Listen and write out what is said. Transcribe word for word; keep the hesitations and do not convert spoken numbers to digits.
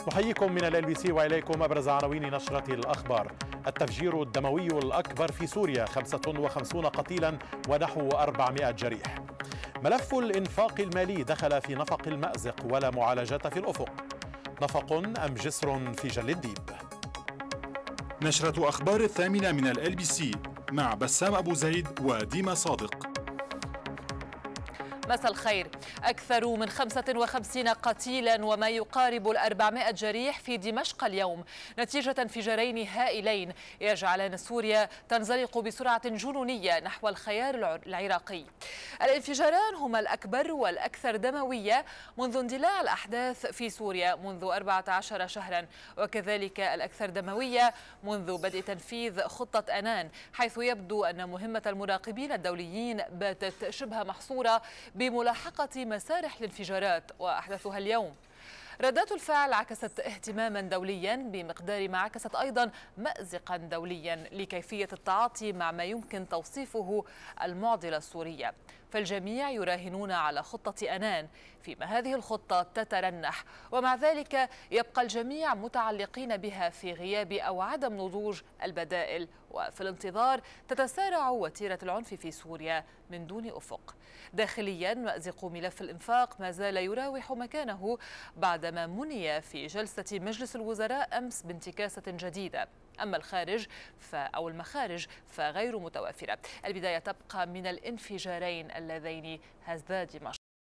نحييكم من ال بي سي وإليكم أبرز عناوين نشرة الأخبار. التفجير الدموي الأكبر في سوريا، خمسة وخمسين قتيلا ونحو أربعمائة جريح. ملف الإنفاق المالي دخل في نفق المأزق ولا معالجة في الأفق. نفق أم جسر في جل الديب. نشرة أخبار الثامنة من ال بي سي مع بسام أبو زيد وديما صادق. مساء الخير. أكثر من خمسة وخمسين قتيلا وما يقارب الأربعمائة جريح في دمشق اليوم نتيجة انفجارين هائلين يجعلان سوريا تنزلق بسرعة جنونية نحو الخيار العراقي. الانفجاران هما الأكبر والأكثر دموية منذ اندلاع الأحداث في سوريا منذ أربعة عشر شهرا، وكذلك الأكثر دموية منذ بدء تنفيذ خطة أنان، حيث يبدو أن مهمة المراقبين الدوليين باتت شبه محصورة بملاحقة مسارح الانفجارات وأحداثها اليوم. ردات الفعل عكست اهتماما دوليا بمقدار ما عكست أيضا مأزقا دوليا لكيفية التعاطي مع ما يمكن توصيفه المعضلة السورية. فالجميع يراهنون على خطة أنان، فيما هذه الخطة تترنح، ومع ذلك يبقى الجميع متعلقين بها في غياب أو عدم نضوج البدائل، وفي الانتظار تتسارع وتيرة العنف في سوريا من دون أفق. داخليا مأزق ملف الإنفاق ما زال يراوح مكانه بعدما مني في جلسة مجلس الوزراء أمس بانتكاسة جديدة. أما الخارج أو المخارج فغير متوافرة. البداية تبقى من الانفجارين اللذين هزا دمشق.